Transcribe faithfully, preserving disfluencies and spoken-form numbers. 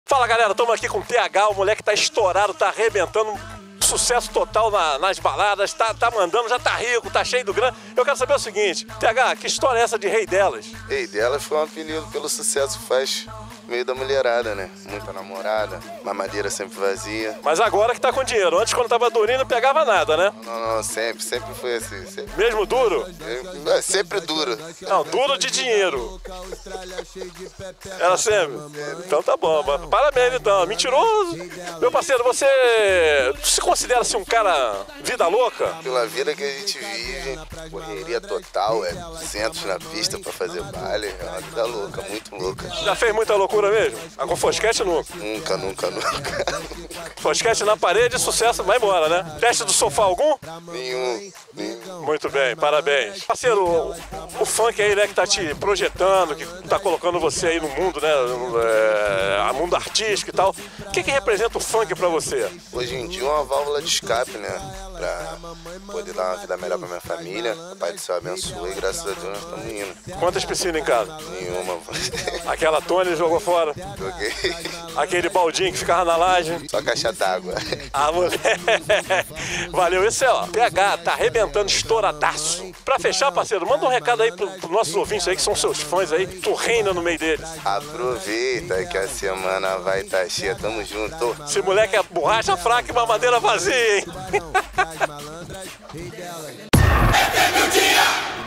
Fala galera, estamos aqui com o T H, o moleque tá estourado, tá arrebentando, sucesso total na, nas baladas, tá, tá mandando, já tá rico, tá cheio do grana. Eu quero saber o seguinte, T H, que história é essa de Rei Delas? Rei Delas foi um apelido pelo sucesso que faz meio da mulherada, né? Muita namorada, mamadeira sempre vazia. Mas agora que tá com dinheiro, antes quando tava durinho não pegava nada, né? Não, não, sempre, sempre foi assim. Sempre, Mesmo duro? é, sempre duro. Não, duro de dinheiro. Era sempre? Então tá bom, parabéns então, mentiroso. Meu parceiro, você se considera assim um cara vida louca? Pela vida que a gente vive, correria total, é duzentos na pista pra fazer baile, é uma vida louca, muito louca. Já fez muita loucura mesmo? Ah, com fosquete nunca? Nunca, nunca, nunca. Fosquete na parede, sucesso, vai embora, né? Teste do sofá algum? Nenhum, nenhum. Muito bem, parabéns. Parceiro, o, o funk aí, né, que tá te projetando, que tá colocando você aí no mundo, né, é, a mundo artístico e tal. O que que representa o funk pra você? Hoje em dia é uma válvula de escape, né? Pra poder dar uma vida melhor pra minha família. O Pai do Céu abençoe e graças a Deus nós estamos indo. Quantas piscinas em casa? Nenhuma. Aquela Tony jogou fora? Joguei. Aquele baldinho que ficava na laje? Só caixa d'água. Ah, moleque. Valeu, esse é, ó. T H tá arrebentando, estouradaço. Pra fechar, parceiro, manda um recado aí pro, pros nossos ouvintes aí, que são seus fãs aí, tu reina no meio deles. Aproveita que a semana vai estar cheia, tamo junto. Esse moleque é borracha fraca e mamadeira vazia, hein? É meu dia!